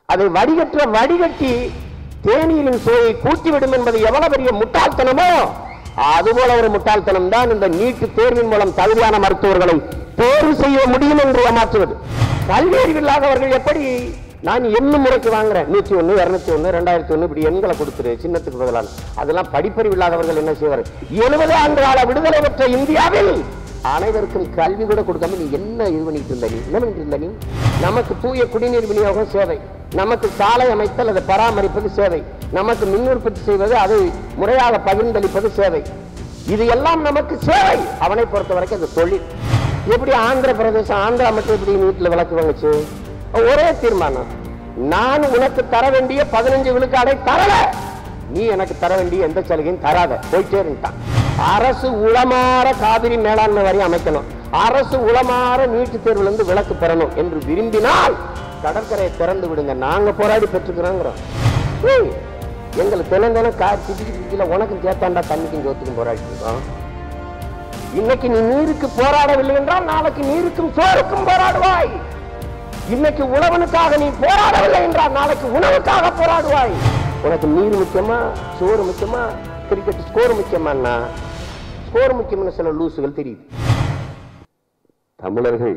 அதை வடிகற்ற வடிகட்டி தேநீரின் சுவையை கூட்டிவிடும் என்பது எவ்வளவு பெரிய முட்டாள்தனமோ அதுபோல ஒரு முட்டாள்தனம் தான் இந்த நீட் தேர்வின் மூலம் தகுதியான மருத்துவர்களை தேர்வு செய்ய முடியும் என்று ஏமாற்றுவது. கல்வி அறிவில்லாதவர்கள் எப்படி நான் எண்ணும் முறைக்கு வாங்குறேன் 101, 201, 2001 இப்படி எண்களை கொடுத்துரு சின்னத்துக்கு பதிலாக. அதெல்லாம் படிப்பறிவு இல்லாதவர்கள் என்ன செய்வார்? 70 ஆண்டு கால விடுதலை பெற்ற இந்தியாவில் அனைவருக்கும் கல்வி கூட கொடுக்காம நீ என்ன இது பண்ணிட்டு இருந்த? நீ என்ன பண்ணிட்டு இருந்த? நீ நமக்கு தூய குடிநீர் விநியோகம் சேவை, நமக்கு சாலை அமைத்தல் அதை பராமரிப்பது சேவை, நமக்கு மின் உற்பத்தி செய்வது அதை முறையாக பகிர்ந்தளிப்பது சேவை. இது எல்லாம் நமக்கு சேவை. அவனை பொறுத்த வரைக்கும் அது தொழில். எப்படி ஆந்திர பிரதேசம் ஆந்திரா மட்டும் எப்படி வீட்டில் விளக்கு வாங்குச்சு? ஒரே தீர்மானம், நான் உனக்கு தர வேண்டிய 15 விழுக்காடை தரல, நீ எனக்கு தர வேண்டிய எந்த சலுகையும் தராத, போயிட்டே இருந்தான். அரசு உளமாற காவிரி மேலாண்மை வாரியம் அமைக்கணும், அரசு உளமாற நீட்டு தேர்வுல இருந்து விலக்கு பெறணும் என்று விரும்பினால் கடற்கரையை திறந்து விடுங்க. நாங்க போராடி பெற்றுக்கிறோங்கிறோம். எங்களுக்கு தெலுங்கானா காட்சி உனக்கு சேர்த்தாண்டா தண்ணிக்கும் ஜோத்துக்கும் போராடிட்டு இருக்கோம். இன்னைக்கு நீ நீருக்கு போராடவில்லை என்றால் நாளைக்கு நீருக்கும் சோறுக்கும் போராடுவாய். இன்னைக்கு உழவனுக்காக நீ போராடவில்லை என்றால் நாளைக்கு உணவுக்காக போராடுவாய். உனக்கு நீர் முக்கியமா, சோறு முக்கியமா, கிரிக்கெட் ஸ்கோர் முக்கியமானா? ஸ்கோர் முக்கியமான சில லூசுகள் தெரியுது. தமிழர்கள்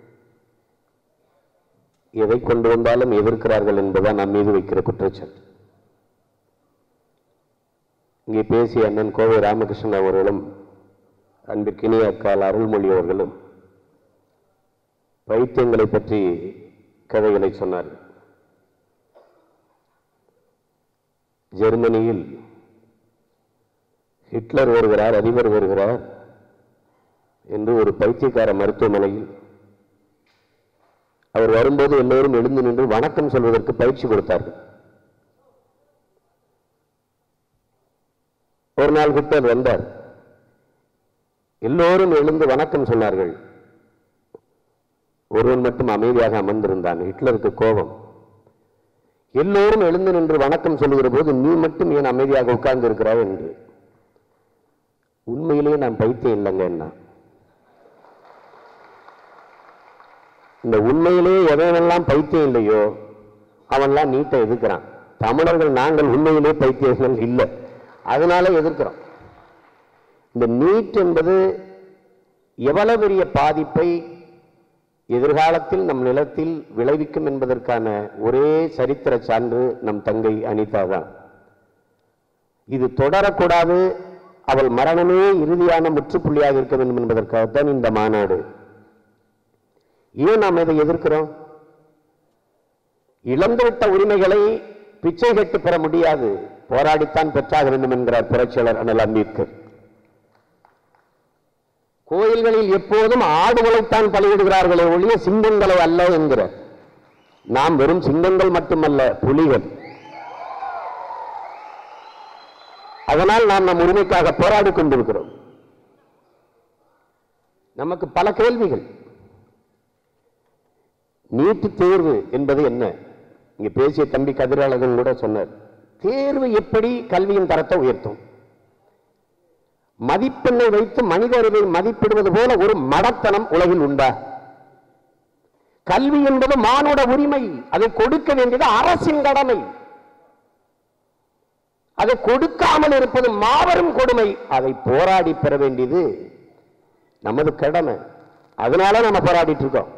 எதை கொண்டு வந்தாலும் எதிர்க்கிறார்கள் என்பதுதான் நம் மீது வைக்கிற குற்றச்சாட்டு. இங்கே பேசிய அண்ணன் கோவை ராமகிருஷ்ணன் அவர்களும் அன்பிற்கினிய அக்கால் அருள்மொழி அவர்களும் வைத்தியங்களை பற்றி கதைகளை சொன்னார்கள். ஜெர்மனியில் ஹிட்லர் வருகிறார், அதிபர் வருகிறார் என்று ஒரு பைத்தியக்கார மருத்துவமனையில் அவர் வரும்போது எல்லோரும் எழுந்து நின்று வணக்கம் சொல்வதற்கு பயிற்சி கொடுத்தார்கள். ஒரு நாள் ஹிட்லர் வந்தார், எல்லோரும் எழுந்து வணக்கம் சொன்னார்கள். ஒருவன் மட்டும் அமைதியாக அமர்ந்திருந்தான். ஹிட்லருக்கு கோபம். எல்லோரும் எழுந்து நின்று வணக்கம் சொல்லுகிற போது நீ மட்டும் ஏன் அமைதியாக உட்கார்ந்து இருக்கிறாய் என்று. உண்மையிலேயே நான் பைத்தியம் இல்லைங்க என்ன. இந்த உண்மையிலேயே எவனெல்லாம் பைத்தியம் இல்லையோ அவன்லாம் நீட்டை எதிர்க்கிறான். தமிழர்கள் நாங்கள் உண்மையிலே பைத்தியங்கள் இல்லை, அதனால எதிர்க்கிறோம். இந்த நீட் என்பது எவ்வளவு பெரிய பாதிப்பை எதிர்காலத்தில் நம் நிலத்தில் விளைவிக்கும் என்பதற்கான ஒரே சரித்திர சான்று நம் தங்கை அனிதா தான். இது தொடரக்கூடாது, அவள் மரணமே இறுதியான முற்றுப்புள்ளியாக இருக்க வேண்டும் என்பதற்காகத்தான் இந்த மாநாடு. ஏன் நாம் இதை எதிர்க்கிறோம்? இழந்துவிட்ட உரிமைகளை பிச்சை கேட்டு பெற முடியாது, போராடித்தான் பெற்றாக வேண்டும் என்கிறார் புரட்சியாளர் அண்ணல் அம்பேத்கர். கோயில்களில் எப்போதும் ஆடுகளைத்தான் பலியிடுகிறார்களே ஒழிய சிங்கங்களை அல்ல என்கிறார். நாம் வெறும் சிங்கங்கள் மட்டுமல்ல, புலிகள். அதனால் நாம் நம் உரிமைக்காக போராடி கொண்டிருக்கிறோம். நமக்கு பல கேள்விகள். நீட் தேர்வு என்பது என்ன? இங்க பேசிய தம்பி கதிரழகன் கூட சொன்னார், தேர்வு எப்படி கல்வியின் தரத்தை உயர்த்தும்? மதிப்பெண்ணை வைத்து மனித அறிவை மதிப்பிடுவது போல ஒரு மடத்தனம் உலகில் உண்டா? கல்வி என்பது மானுட உரிமை, அதை கொடுக்க வேண்டியது அரசின் கடமை. அதை கொடுக்காமல் இருப்பது மாபெரும் கொடுமை. அதை போராடி பெற வேண்டியது நமது கடமை. அதனால நம்ம போராடிட்டு இருக்கோம்.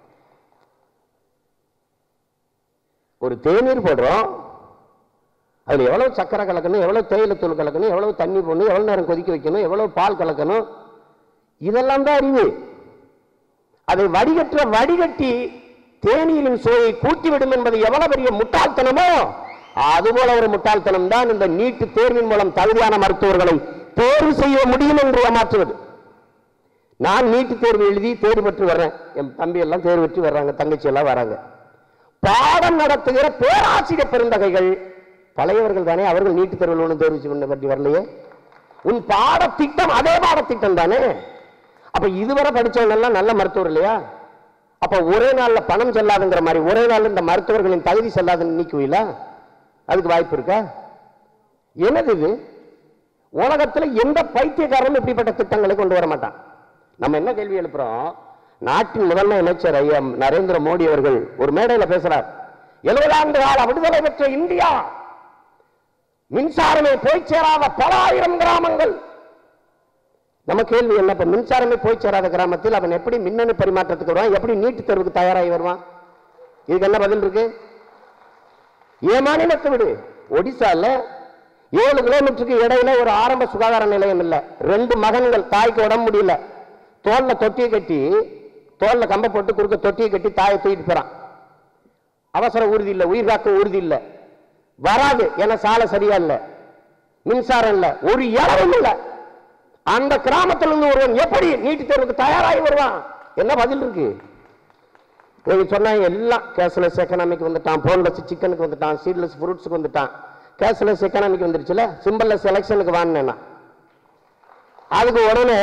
ஒரு தேநீர் போடுறோம், அதுல எவ்வளவு சக்கரை கலக்கணும், எவ்வளவு தேயிலத்தூள் கலக்கணும், எவ்வளவு தண்ணி போடணும், எவ்வளவு நேரம் கொதிக்க வைக்கணும், எவ்வளவு பால் கலக்கணும், இதெல்லாம் தான் அறிவு. அதை வடிகற்ற வடிகட்டி தேநீரின் சுவையை கூட்டிவிடும் என்பது எவ்வளவு பெரிய முட்டாள்தனமோ அதுபோல ஒரு முட்டாள்தனம் தான் இந்த நீட் தேர்வின் மூலம் தகுதியான மருத்துவர்களை தேர்வு செய்ய முடியும் என்று ஏமாற்றுவது. நான் நீட் தேர்வு எழுதி தேர்வு பெற்று வர்றேன், என் தம்பி எல்லாம் தேர்வு பெற்று வர்றாங்க, தங்கச்சி எல்லாம் வராங்க. பாடம் நடத்துகிற பேராசிரியர் பெருந்தகைகள் பழையவர்கள் தானே, அவர்கள் நீட்டு தேர்வில் ஒன்றும் தேர்வு பற்றி வரலையே. உன் பாடத்திட்டம் அதே பாடத்திட்டம் தானே. அப்ப இதுவரை படிச்சவங்க எல்லாம் நல்ல மருத்துவர் இல்லையா? அப்ப ஒரே நாள்ல பணம் செல்லாதுங்கிற மாதிரி ஒரே நாள் இந்த மருத்துவர்களின் தகுதி செல்லாதுன்னு நீக்குவீங்களா? அதுக்கு வாய்ப்பு இருக்கா? என்னது இது? உலகத்தில் எந்த பைத்தியக்காரனும் இப்படிப்பட்ட திட்டங்களை கொண்டு வர மாட்டான். நம்ம என்ன கேள்வி எழுப்புறோம்? நாட்டின் முதன்மை அமைச்சர் ஐயா நரேந்திர மோடி அவர்கள் ஒரு மேடையில் பேசுறார், 70 ஆண்டு கால விடுதலை பெற்ற இந்தியா, மின்சாரமே போய் சேராத பல ஆயிரம் கிராமங்கள். நம்ம கேள்வி என்ன, மின்சாரமே போய் சேராத கிராமத்தில் அவன் எப்படி மின்னணு பரிமாற்றத்துக்கு வருவான், எப்படி நீட்டு தேர்வுக்கு தயாராகி வருவான்? இதுக்கு என்ன பதில் இருக்கு? ஏன் மாநிலத்தை விடு. ஒடிசால 7 கிலோமீட்டருக்கு இடையில ஒரு ஆரம்ப சுகாதார நிலையம் இல்ல. 2 மகன்கள், தாய்க்கு உடம்பு முடியல, தோல்ல தொட்டியை கட்டி, தோல்ல கம்ப போட்டு குறுக்க தொட்டியை கட்டி தாயை தூக்கிட்டு போறான். அவசர ஊர்தி இல்ல, உயிர் காக்க ஊர்தி இல்ல, வராது. ஏன்னா சாலை சரியா இல்ல, மின்சாரம் இல்ல, ஒரு இளவும் இல்ல. அந்த கிராமத்தில் இருந்து ஒருவன் எப்படி நீட்டு தேர்வுக்கு தயாராகி வருவான்? என்ன பதில் இருக்கு? சொன்னாங்க எல்லாம் கேஷ்லெஸ் எக்கனாமிக் வந்துட்டான், போன்லெஸ் சிக்கனுக்கு வந்துட்டான், சீட்லெஸ் ஃப்ரூட்ஸுக்கு வந்துட்டான். கேஷ்லெஸ் எக்கனாமிக் வந்துருச்சுல, சிம்பிள்லெஸ் எலெக்ஷனுக்கு வாங்கினேன்னா அதுக்கு உடனே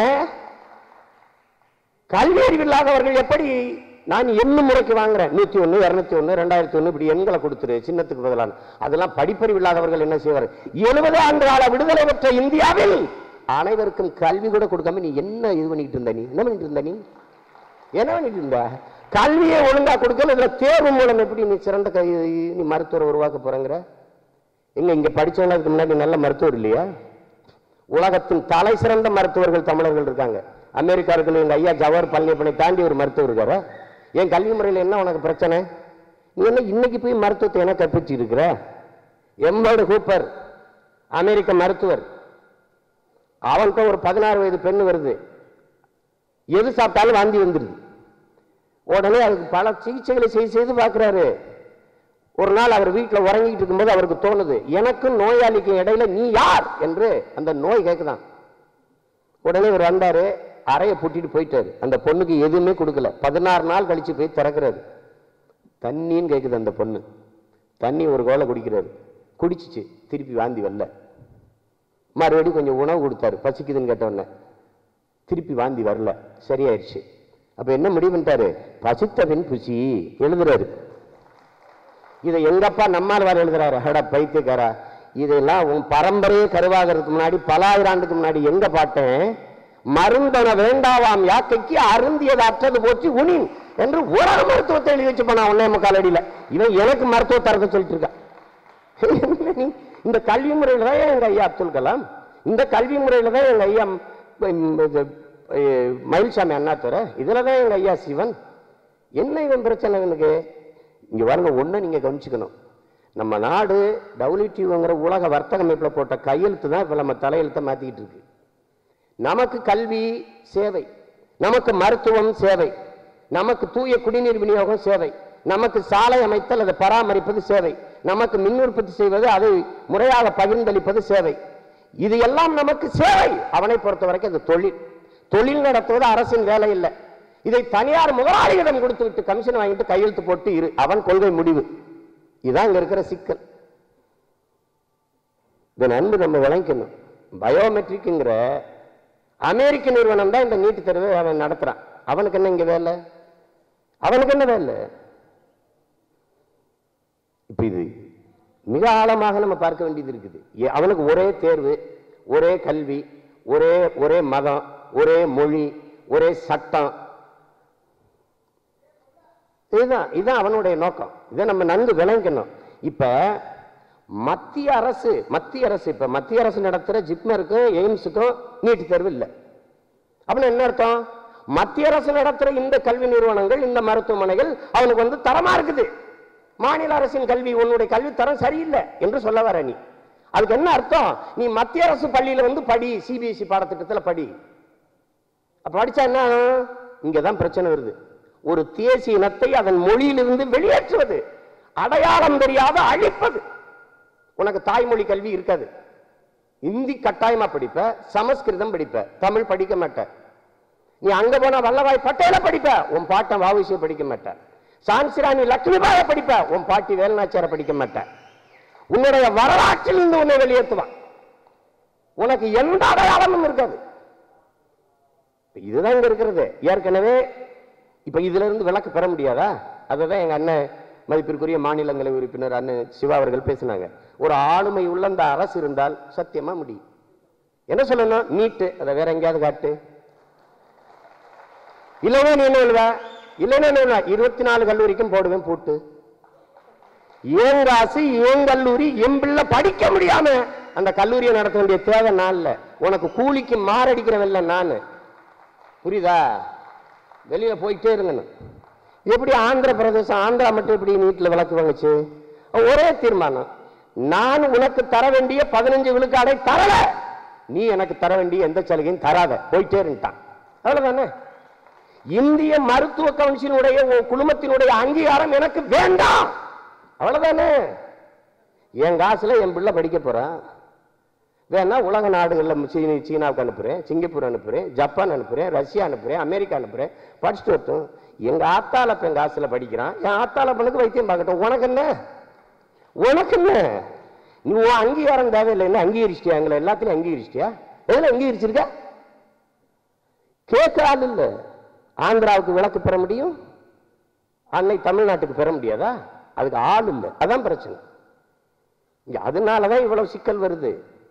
கல்வி அறிவு இல்லாதவர்கள் எப்படி நான் எண்ணும் முறைக்கு வாங்குறேன், 101, 201, 2001 இப்படி எண்களை கொடுத்துரு சின்னத்துக்கு பதிலான. அதெல்லாம் படிப்பறிவு இல்லாதவர்கள் என்ன செய்வார்? 70 ஆண்டு கால விடுதலை பெற்ற இந்தியாவில் அனைவருக்கும் கல்வி கூட கொடுக்காம நீ என்ன இது பண்ணிட்டு இருந்த? நீ என்ன பண்ணிட்டு இருந்த? என்ன பண்ணிட்டு இருந்த? கல்வியை ஒழுங்கா கொடுக்கல, இதுல தேர்வு மூலம் எப்படி நீ சிறந்த நீ மருத்துவரை உருவாக்க போறங்கிற? இங்க படிச்சவங்க அதுக்கு முன்னாடி நல்ல மருத்துவர் இல்லையா? உலகத்தின் தலை சிறந்த மருத்துவர்கள் தமிழர்கள் இருக்காங்க. அமெரிக்கா இருக்கிற எங்க ஐயா ஜவஹர் பழனியப்பனை தாண்டி ஒரு மருத்துவர் இருக்காரு. என் கல்வி முறையில் என்ன உனக்கு பிரச்சனை? நீ என்ன இன்னைக்கு போய் மருத்துவத்தை என்ன கற்பிச்சு இருக்கிற? எம்பர்டு ஹூப்பர் அமெரிக்க மருத்துவர், அவனுக்கு ஒரு 16 வயது பெண்ணு வருது, எது சாப்பிட்டாலும் வாந்தி வந்துருது. உடனே அதுக்கு பல சிகிச்சைகளை செய்து பார்க்கிறாரு. ஒரு நாள் அவர் வீட்டில் உறங்கிட்டு இருக்கும்போது அவருக்கு தோணுது, எனக்கும் நோயாளிக்கும் இடையில நீ யார் என்று அந்த நோய் கேட்குதான். உடனே இவர் வந்தாரு, அறையை பூட்டிட்டு போயிட்டாரு. அந்த பொண்ணுக்கு எதுவுமே கொடுக்கல. 16 நாள் கழிச்சு போய் திறக்கிறாரு. தண்ணின்னு கேட்குது அந்த பொண்ணு. தண்ணி ஒரு கோலை குடிக்கிறாரு, குடிச்சிச்சு, திருப்பி வாந்தி வரல. மறுபடியும் கொஞ்சம் உணவு கொடுத்தாரு, பசிக்குதுன்னு கேட்டவுடனே திருப்பி வாந்தி வரல, சரியாயிடுச்சு. அப்ப என்ன முடிவு பண்ணிட்டாரு? பசித்தபின் புசி எழுதுறாரு. இதை எங்கப்பா நம்மால் எழுதுறாரு. ஹட பைத்தியக்காரா, இதெல்லாம் உன் பரம்பரையே கருவாகிறதுக்கு முன்னாடி பல ஆயிராண்டுக்கு முன்னாடி எங்க பாட்டேன்? மருந்தன வேண்டாவாம் யாக்கைக்கு அருந்தியது அற்றது போச்சு உனின் என்று உலக மருத்துவத்தை எழுதி வச்சு போனா 1.25 அடியில. இவன் எனக்கு மருத்துவ தரத்தை சொல்லிட்டு இருக்கான். இந்த கல்வி முறையில தான் எங்க ஐயா அப்துல் கலாம், இந்த கல்வி முறையில தான் எங்க ஐயா மயில்சாமி அண்ணாதுரை, இதுலதான் எங்க ஐயா சிவன். என்ன இவன் பிரச்சனை இவனுக்கு? இங்க பாருங்க, ஒண்ணு நீங்க கவனிச்சுக்கணும். நம்ம நாடு WTOங்கிற உலக வர்த்தக அமைப்புல போட்ட கையெழுத்து தான் இப்ப நம்ம தலையெழுத்தை மாத்திக்கிட்டு இருக்கு. நமக்கு கல்வி சேவை, நமக்கு மருத்துவம் சேவை, நமக்கு தூய குடிநீர் விநியோகம் சேவை, நமக்கு சாலை அமைத்தல் அதை பராமரிப்பது சேவை, நமக்கு மின் உற்பத்தி செய்வது அதை முறையாக பகிர்ந்தளிப்பது சேவை. இது எல்லாம் நமக்கு சேவை. அவனை பொறுத்த வரைக்கும் அது தொழில். தொழில் நடத்துவது அரசின் வேலை இல்லை. இதை தனியார் முதலாளிகளிடம் கொடுத்து விட்டு கமிஷன் வாங்கிட்டு கையெழுத்து போட்டு இரு, அவன் கொள்கை முடிவு. இதுதான் இங்க இருக்கிற சிக்கல். இதை நன்கு நம்ம விளங்கணும். பயோமெட்ரிக்ங்கிற அமெரிக்க நிறுவனம் தான் இந்த நீட்டு தேர்வை அவன் நடத்துறான். அவனுக்கு என்ன இங்க வேலை? அவனுக்கு என்ன வேலை? இப்ப இது மிக ஆழமாக நம்ம பார்க்க வேண்டியது இருக்குது. அவனுக்கு ஒரே தேர்வு, ஒரே கல்வி, ஒரே மதம், ஒரே மொழி, ஒரே சட்டம். இதுதான் அவனுடைய நோக்கம். இதை நம்ம நன்கு விளங்கணும். இப்ப மத்திய அரசு நடத்துற ஜிப்மருக்கும் எய்ம்ஸுக்கும் நீட்டு தேர்வு இல்லை. அப்படின்னு என்ன அர்த்தம்? மத்திய அரசு நடத்துற இந்த கல்வி நிறுவனங்கள், இந்த மருத்துவமனைகள் அவனுக்கு தரமா இருக்குது. மாநில அரசின் கல்வி, உன்னுடைய கல்வி தரம் சரியில்லை என்று சொல்ல வர நீ. அதுக்கு என்ன அர்த்தம்? நீ மத்திய அரசு பள்ளியில படி, CBSE பாடத்திட்டத்தில் படி. அப்ப படிச்சா என்ன? இங்கதான் பிரச்சனை வருது. ஒரு தேசிய இனத்தை அதன் மொழியிலிருந்து வெளியேற்றுவது, அடையாளம் தெரியாத அழிப்பது. உனக்கு தாய்மொழி கல்வி இருக்காது. இந்தி கட்டாயமா படிப்ப, சமஸ்கிருதம் படிப்ப, தமிழ் படிக்க மாட்ட. நீ அங்க போனா வல்லபாய் பட்டேல படிப்ப, உன் பாட்டன் வ.உ.சி. படிக்க மாட்ட. சான்சிராணி லட்சுமிபாய படிப்ப, உன் பாட்டி வேலுநாச்சியாரை படிக்க மாட்ட. உன்னுடைய வரலாற்றில் இருந்து உன்னை வெளியேற்றுவான். உனக்கு எந்த அடையாளமும் இருக்காது. இதுதான் இங்க இருக்கிறது. ஏற்கனவே இப்ப இதுல இருந்து விளக்கு பெற முடியாதா? அதுதான் எங்க அண்ணன் மதிப்பிற்குரிய மாநிலங்களவை உறுப்பினர் அண்ணன் சிவா அவர்கள் பேசினாங்க. ஒரு ஆளுமை உள்ள அந்த அரசு இருந்தால் சத்தியமா முடியும். என்ன சொல்லணும்? நீட்டு, அதை வேற எங்கேயாவது காட்டு. இல்லைன்னா நீ என்ன சொல்லுவ? இல்லைன்னா 24 கல்லூரிக்கும் போடுவேன் பூட்டு. ஏன் காசு, ஏன் கல்லூரி, என் பிள்ளை படிக்க முடியாம அந்த கல்லூரியை நடத்த வேண்டிய தேவை நான் இல்ல. உனக்கு கூலிக்கு மாரடிக்கிறவல்ல நான். புரியுதா? வெளியில போயிட்டே இருங்க. எப்படி ஆந்திர பிரதேசம், ஆந்திரா மட்டும் எப்படி நீட்ல விளக்கு வாங்குச்சு? ஒரே தீர்மானம், நான் உனக்கு தர வேண்டிய 15 விழுக்காடை தரல, நீ எனக்கு தர வேண்டிய எந்த சலுகையும் தராத, போயிட்டே இருந்தான். அவ்வளவுதானே. இந்திய மருத்துவ கவுன்சிலுடைய குழுமத்தினுடைய அங்கீகாரம் எனக்கு வேண்டாம். அவ்வளவுதானே. என் காசுல என் பிள்ளை படிக்க போறான். வேணா உலக நாடுகள்ல சீனாவுக்கு அனுப்புறேன், சிங்கப்பூர் அனுப்புறேன், ஜப்பான் அனுப்புறேன், ரஷ்யா அனுப்புறேன், அமெரிக்கா அனுப்புறேன், படிச்சுட்டு வரட்டும். எங்க ஆத்தால பெண் காசுல படிக்கிறான், என் ஆத்தால பெண்ணுக்கு வைத்தியம் பார்க்கட்டும். உனக்கு என்ன? உனக்கு என்ன? நீ அங்கீகாரம் தேவையில்லை. அங்கீகரிச்சிட்டியா? எங்களை எல்லாத்தையும் அங்கீகரிச்சிட்டியா? எதுல அங்கீகரிச்சிருக்க? கேட்க ஆள் இல்ல. ஆந்திராவுக்கு விளக்கு பெற முடியும், அன்னை தமிழ்நாட்டுக்கு பெற முடியாதா? அதுக்கு ஆள் இல்லை. அதான் பிரச்சனை. அதனாலதான் இவ்வளவு சிக்கல் வருது.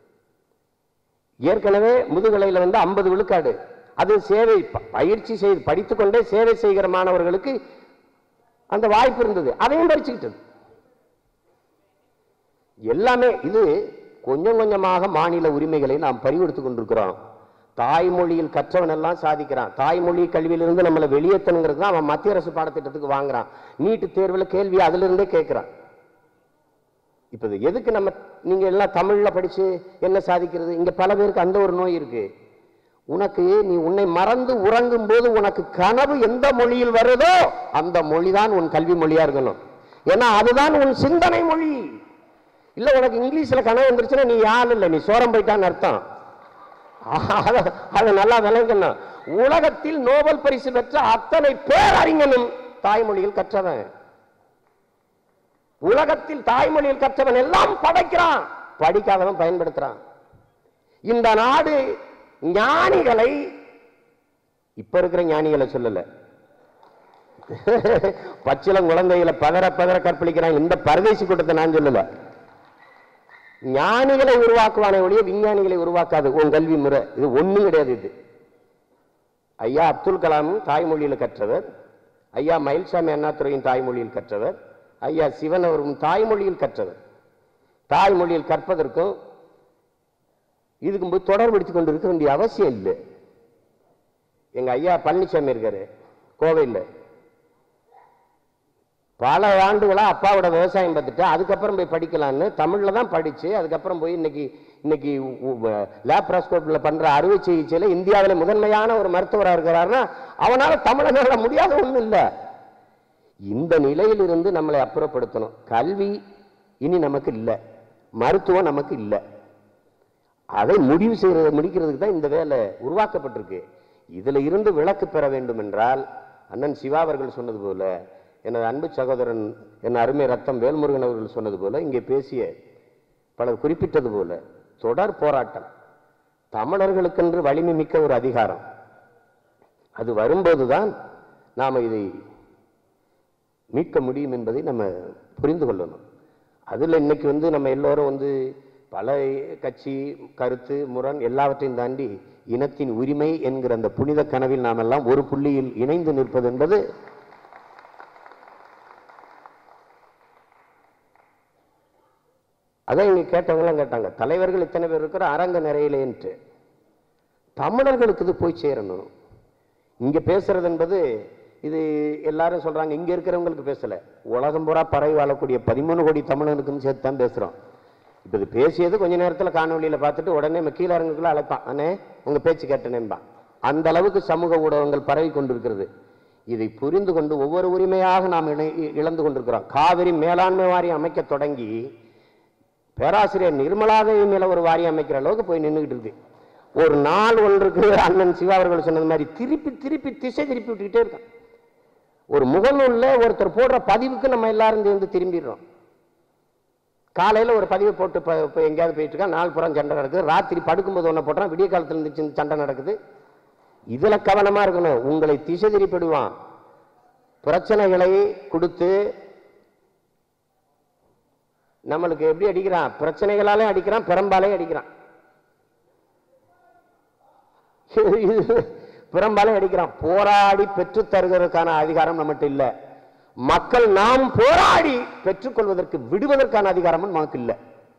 ஏற்கனவே முதுகலையில 50 விழுக்காடு, அது சேவை பயிற்சி செய்து படித்துக்கொண்டே சேவை செய்கிற மாணவர்களுக்கு அந்த வாய்ப்பு இருந்தது, அதையும் பறிச்சுக்கிட்டது. எல்லாமே இது கொஞ்சம் கொஞ்சமாக மாநில உரிமைகளை நாம் பறிகொடுத்துக் கொண்டிருக்கிறோம். தாய்மொழியில் கற்றவன் எல்லாம் சாதிக்கிறான். தாய்மொழி கல்வியிலிருந்து நம்மளை வெளியேற்றணுங்கிறது தான் அவன் மத்திய அரசு பாடத்திட்டத்துக்கு வாங்குறான். நீட்டு தேர்வில் கேள்வி அதுல இருந்தே கேட்கிறான். இப்ப எதுக்கு நம்ம நீங்க எல்லாம் தமிழ்ல படிச்சு என்ன சாதிக்கிறது? இங்க பல பேருக்கு அந்த ஒரு நோய் இருக்கு. உனக்கு நீ உன்னை மறந்து உறங்கும் போது உனக்கு கனவு எந்த மொழியில் வருதோ அந்த மொழிதான் உன் கல்வி மொழியா இருக்கணும். ஏன்னா அதுதான் உன் சிந்தனை மொழி. இல்ல உனக்கு இங்கிலீஷ்ல கனவு வந்துருச்சுன்னா நீ யாரும் இல்லை, நீ சோரம் போயிட்டான்னு அர்த்தம். அதை நல்லா விளங்கணும். உலகத்தில் நோபல் பரிசு பெற்ற அத்தனை பேரறிஞனும் தாய்மொழியில் கற்றவன். உலகத்தில் தாய்மொழியில் கற்றவன் எல்லாம் படைக்கிறான், படிக்காதவன் பயன்படுத்துறான். இந்த நாடு ஞானிகளை, இப்ப இருக்கிற ஞானிகளை சொல்லல, பச்சிலம் குழந்தைகளை பதற பதற கற்பழிக்கிறான். இந்த பரதேசி கூட்டத்தை நான் சொல்லல. ஞானிகளை உருவாக்குவானே ஒழிய விஞ்ஞானிகளை உருவாக்காது உன் கல்வி முறை. இது ஒண்ணும் கிடையாது. இது ஐயா அப்துல் கலாம் தாய்மொழியில் கற்றவர், ஐயா மயில்சாமி அண்ணாதுரையின் தாய்மொழியில் கற்றவர், ஐயா சிவன் அவரும் தாய்மொழியில் கற்றவர். தாய்மொழியில் கற்பதற்கும் இதுக்கும் போய் தொடர்படுத்திக் கொண்டு இருக்க வேண்டிய அவசியம் இல்லை. எங்க ஐயா பழனிசாமி இருக்காரு கோவையில், பல ஆண்டுகளா அப்பாவோட விவசாயம் பார்த்துட்டு அதுக்கப்புறம் போய் படிக்கலான்னு தமிழ்ல தான் படிச்சு அதுக்கப்புறம் போய் இன்னைக்கு லேப்ராஸ்கோப்ல பண்ற அறுவை சிகிச்சையில இந்தியாவில முதன்மையான ஒரு மருத்துவராக இருக்கிறாருன்னா அவனால தமிழனால முடியாத ஒண்ணும் இல்லை. இந்த நிலையிலிருந்து நம்மளை அப்புறப்படுத்தணும். கல்வி இனி நமக்கு இல்லை, மருத்துவம் நமக்கு இல்லை. அதை முடிக்கிறதுக்கு தான் இந்த வேலை உருவாக்கப்பட்டிருக்கு. இதுல இருந்து விலக்கு பெற வேண்டும் என்றால் அண்ணன் சிவா அவர்கள் சொன்னது போல, எனது அன்பு சகோதரன் என் அருமை ரத்தம் வேல்முருகன் அவர்கள் சொன்னது போல, இங்கே பேசிய பலர் குறிப்பிட்டது போல தொடர் போராட்டம். தமிழர்களுக்கென்று வலிமை மிக்க ஒரு அதிகாரம் அது வரும்போதுதான் நாம இதை மீட்க முடியும் என்பதை நம்ம புரிந்து கொள்ளணும். அதுல இன்னைக்கு நம்ம எல்லோரும் பல கட்சி கருத்து முரண் எல்லாவற்றையும் தாண்டி இனத்தின் உரிமை என்கிற அந்த புனித கனவில் நாம் எல்லாம் ஒரு புள்ளியில் இணைந்து நிற்பது என்பது அதான் இங்க கேட்டவங்களாம் கேட்டாங்க, தலைவர்கள் இத்தனை பேர் இருக்கிற அரங்க நிறையிலேன்ட்டு. தமிழர்களுக்கு இது போய் சேரணும். இங்க பேசுறது என்பது இது எல்லாரும் சொல்றாங்க, இங்க இருக்கிறவங்களுக்கு பேசல, உலகம் பூரா பரவி வாழக்கூடிய 13 கோடி தமிழனுக்குன்னு சேர்த்து தான் பேசுறோம். இப்ப இது பேசியது கொஞ்ச நேரத்தில் காணொலியில பார்த்துட்டு உடனே கீழே அரங்குக்குள்ள அழைப்பான், அண்ணே உங்க பேச்சு கேட்டனேன்பான். அந்த அளவுக்கு சமூக ஊடகங்கள் பரவி கொண்டிருக்கிறது. இதை புரிந்து கொண்டு ஒவ்வொரு உரிமையாக நாம் இழந்து கொண்டிருக்கிறோம். காவிரி மேலாண்மை வாரியம் அமைக்க தொடங்கி பேராசிரியர் நிர்மலாதேவி மேல ஒரு வாரியம் அமைக்கிற அளவுக்கு போய் நின்றுகிட்டு இருக்கு. ஒரு நாள் ஒன்றுக்கு அண்ணன் சிவா அவர்கள் சொன்னது மாதிரி திருப்பி திருப்பி திசை திருப்பி விட்டுக்கிட்டே இருக்கான். ஒரு முகநூல்ல ஒருத்தர் போடுற பதிவுக்கு நம்ம எல்லாரும் சேர்ந்து திரும்பிடுறோம். காலையில ஒரு பதிவை போட்டு எங்கேயாவது போயிட்டு இருக்கா, நாள் புறம் சண்டை நடக்குது, ராத்திரி படுக்கும்போது ஒன்ன போட்டான், விடிய காலத்துல இருந்துச்சு சண்டை நடக்குது. இதுல கவனமா இருக்கணும். உங்களை திசை திருப்பிடுவான். பிரச்சனைகளை கொடுத்து நம்மளுக்கு எப்படி அடிக்கிறான்? பிரச்சனைகளாலே அடிக்கிறான், பெரும்பாலே அடிக்கிறான், பெரும்பாலே அடிக்கிறான். போராடி பெற்று தருவதற்கான அதிகாரம் நம்மகிட்ட இல்லை. மக்கள் நாம் போராடி பெற்றுக்கொள்வதற்கு விடுவதற்கான அதிகாரமும் நமக்கு இல்லை.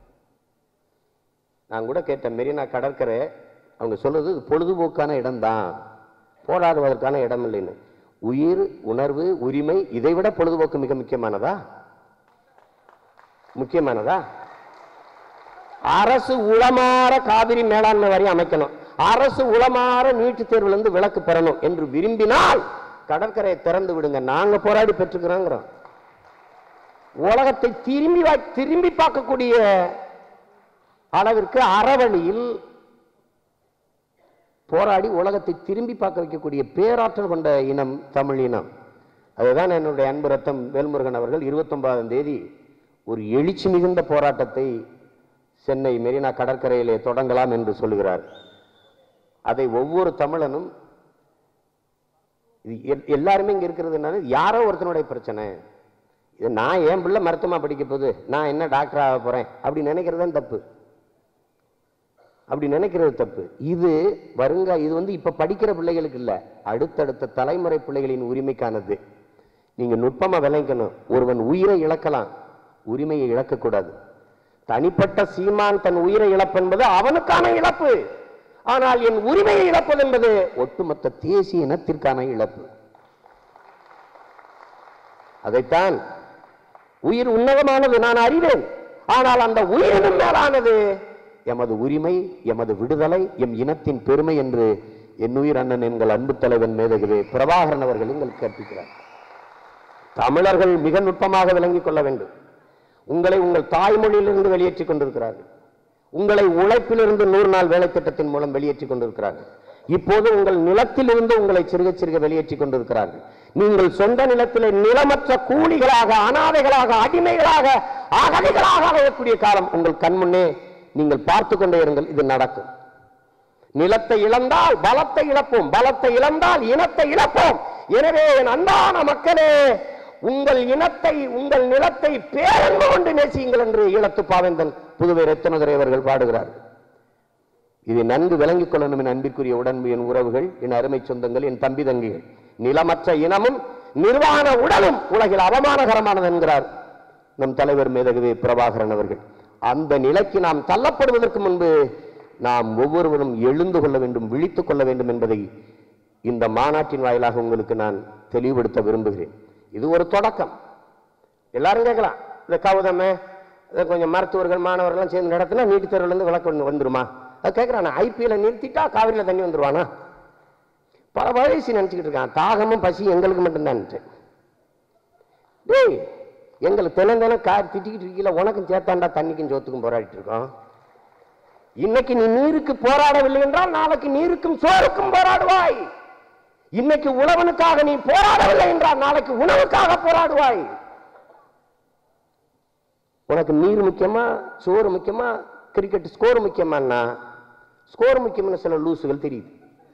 நான் கூட கேட்டேன், மெரினா கடற்கரை அவங்க சொல்றது பொழுதுபோக்கான இடம்தான், போராடுவதற்கான இடம் இல்லைன்னு. உயிர், உணர்வு, உரிமை, இதை விட பொழுதுபோக்கு மிக முக்கியமானதா? முக்கியமானதா? அரசு உளமாற காவிரி மேலாண்மை வாரியம் அமைக்கணும், அரசு உளமாற நீட்டுத் தேர்வுல இருந்து விலக்கு பெறணும் என்று விரும்பினால் கடற்கரையை திறந்து விடுங்க, நாங்க போராடி பெற்றுக்கிறோம். உலகத்தை திரும்பி பார்க்கக்கூடிய அளவிற்கு அறவழியில் போராடி உலகத்தை திரும்பி பார்க்க வைக்கக்கூடிய பேராற்றல் கொண்ட இனம் தமிழ் இனம். அதுதான் என்னுடைய அன்பு ரத்தம் வேல்முருகன் அவர்கள் 29ஆம் தேதி ஒரு எழுச்சி மிகுந்த போராட்டத்தை சென்னை மெரினா கடற்கரையிலே தொடங்கலாம் என்று சொல்லுகிறார். அதை ஒவ்வொரு தமிழனும், எல்லாருமே இங்க இருக்கிறது யாரோ ஒருத்தனுடைய பிரச்சனை, இது நான் என் பிள்ளை மருத்துவமா படிக்க போகுது, நான் என்ன டாக்டர் ஆக போறேன் அப்படி நினைக்கிறது தப்பு. அப்படி நினைக்கிறது தப்பு. இது இப்ப படிக்கிற பிள்ளைகளுக்கு இல்ல, அடுத்தடுத்த தலைமுறை பிள்ளைகளின் உரிமைக்கானது. நீங்க நுட்பமா விளங்கணும். ஒருவன் உயிரை இழக்கலாம், உரிமையை இழக்கக்கூடாது. தனிப்பட்ட சீமான் தன் உயிரை இழப்பென்பது அவனுக்கான இழப்பு. ஆனால் என் உரிமையை இழப்பது என்பது ஒட்டுமொத்த தேசிய இனத்திற்கான இழப்பு. அதைத்தான் உயிர் உன்னதமானது நான் அறிவேன், ஆனால் அந்த உயிரினும் மேலானது எமது உரிமை, எமது விடுதலை, எம் இனத்தின் பெருமை என்று என் உயிர் அண்ணன் எங்கள் அன்பு தலைவன் மேதகவே பிரபாகரன் அவர்கள் எங்களுக்கு கற்பிக்கிறார். தமிழர்கள் மிக நுட்பமாக விளங்கிக் கொள்ள வேண்டும். உங்களை உங்கள் தாய்மொழியிலிருந்து வெளியேற்றிக் கொண்டிருக்கிறார்கள். உங்களை உழைப்பிலிருந்து 100 நாள் வேலை திட்டத்தின் மூலம் வெளியேற்றிக் கொண்டிருக்கிறார்கள். இப்போது உங்கள் நிலத்திலிருந்து உங்களை சிறுக சிறுக வெளியேற்றிக் கொண்டிருக்கிறார்கள். நீங்கள் சொந்த நிலத்திலே நிலமற்ற கூலிகளாக, அனாதைகளாக, அடிமைகளாக, அகதிகளாக அடையக்கூடிய காலம் உங்கள் கண்முன்னே நீங்கள் பார்த்து கொண்டே இருங்கள். இது நடக்கும். நிலத்தை இழந்தால் பலத்தை இழப்போம், பலத்தை இழந்தால் இனத்தை இழப்போம். எனவே என் அன்பான மக்களே, உங்கள் இனத்தை, உங்கள் நிலத்தை பேரன்பு கொண்டு நேசியுங்கள் என்று ஈழத்து பாவேந்தன் புதுவை ரத்தினதுரை அவர்கள் பாடுகிறார்கள். இதை நன்கு விளங்கிக் கொள்ளணும் என் அன்பிற்குரிய உடன்பு, என் உறவுகள், என் அருமை சொந்தங்கள், என் தம்பி தங்கிகள். நிலமற்ற இனமும் நிர்வாண உடலும் உலகில் அவமானகரமானது என்கிறார் நம் தலைவர் மேதகவே பிரபாகரன் அவர்கள். அந்த நிலைக்கு நாம் தள்ளப்படுவதற்கு முன்பு நாம் ஒவ்வொருவரும் எழுந்து கொள்ள வேண்டும், விழித்துக் கொள்ள வேண்டும் என்பதை இந்த மாநாட்டின் வாயிலாக உங்களுக்கு நான் தெளிவுபடுத்த விரும்புகிறேன். இது ஒரு தொடக்கம். எல்லாரும் கேட்கலாம், இந்த கவுதமே கொஞ்சம் மருத்துவர்கள் மாணவர்கள் சேர்ந்து நடத்தினா நீட்டு தேர்வுலேருந்து விளக்கு வந்துருமா? அது கேட்குறான். ஐபிஎல் நிறுத்திட்டா காவிரியில் தண்ணி வந்துருவானா? பல வயசு நினச்சிக்கிட்டு இருக்கான். தாகமும் பசி எங்களுக்கு மட்டும்தான். டேய், எங்களுக்கு தினம் கார் திட்டிக்கிட்டு இருக்கீங்கள, உனக்கும் சேர்த்தாண்டா தண்ணிக்கும் சோத்துக்கும் போராடிட்டு இருக்கோம். இன்னைக்கு நீ நீருக்கு போராடவில்லை என்றால் நாளைக்கு நீருக்கும் சோறுக்கும் போராடுவாய். இன்னைக்கு உழவனுக்காக நீ போராடவில்லை என்றால் நாளைக்கு உணவுக்காக போராடுவாய். உனக்கு நீர் முக்கியமா, சோறு முக்கியமா, கிரிக்கெட் ஸ்கோர் முக்கியமானா? ஸ்கோர் முக்கியம்னு சில லூசுகள் தெரியுது.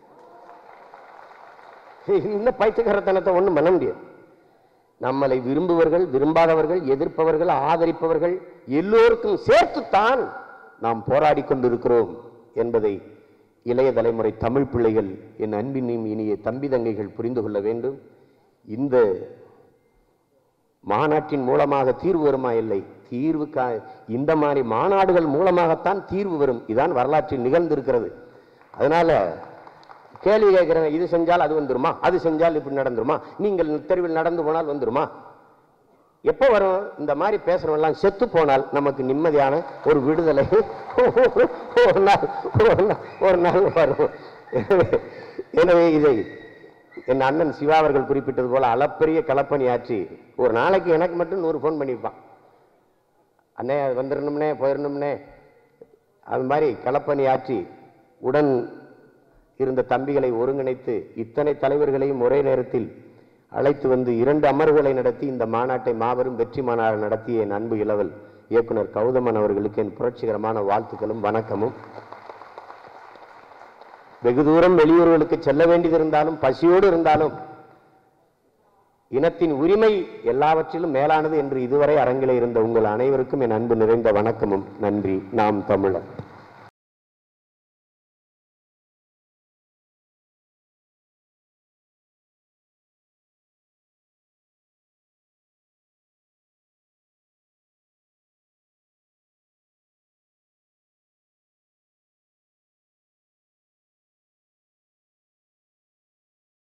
இந்த பைத்தியக்காரத்தனத்தை ஒண்ணும் பண்ண முடியாது. நம்மளை விரும்புவர்கள், விரும்பாதவர்கள், எதிர்ப்பவர்கள், ஆதரிப்பவர்கள் எல்லோருக்கும் சேர்த்துத்தான் நாம் போராடி கொண்டிருக்கிறோம் என்பதை இளைய தலைமுறை தமிழ் பிள்ளைகள், என் அன்பினும் இனிய தம்பி தங்கைகள் புரிந்து கொள்ள வேண்டும். இந்த மாநாட்டின் மூலமாக தீர்வு வருமா? இல்லை. இந்த மாதிரி மாநாடுகள் மூலமாகத்தான் தீர்வு வரும். இதுதான் வரலாற்றில் நிகழ்ந்திருக்கிறது. அதனால கேள்வி கேட்கிறேன், இது செஞ்சால் அது வந்துருமா, அது செஞ்சால் இப்படி நடந்துருமா, நீங்கள் தெருவில் நடந்து போனால் வந்துருமா? எப்போ வரும்? இந்த மாதிரி பேசுறவெல்லாம் செத்து போனால் நமக்கு நிம்மதியான ஒரு விடுதலை ஒரு நாள் வரும். எனவே இதை என் அண்ணன் சிவா அவர்கள் குறிப்பிட்டது போல அளப்பெரிய களப்பணி ஆற்றி ஒரு நாளைக்கு எனக்கு மட்டும் 100 ஃபோன் பண்ணியிருப்பான். அண்ணே வந்துடணும்னே, போயிடணும்னே. அது மாதிரி களப்பணி ஆற்றி உடன் இருந்த தம்பிகளை ஒருங்கிணைத்து இத்தனை தலைவர்களையும் ஒரே நேரத்தில் அழைத்து வந்து 2 அமர்வுகளை நடத்தி இந்த மாநாட்டை மாபெரும் வெற்றி மாநாடு நடத்திய என் அன்பு இளவல் இயக்குனர் கௌதமன் அவர்களுக்கு என் புரட்சிகரமான வாழ்த்துக்களும் வணக்கமும். வெகு தூரம் வெளியூர்களுக்கு செல்ல வேண்டியது இருந்தாலும், பசியோடு இருந்தாலும், இனத்தின் உரிமை எல்லாவற்றிலும் மேலானது என்று இதுவரை அரங்கிலே இருந்த உங்கள் அனைவருக்கும் என் அன்பு நிறைந்த வணக்கமும் நன்றி. நாம் தமிழர்.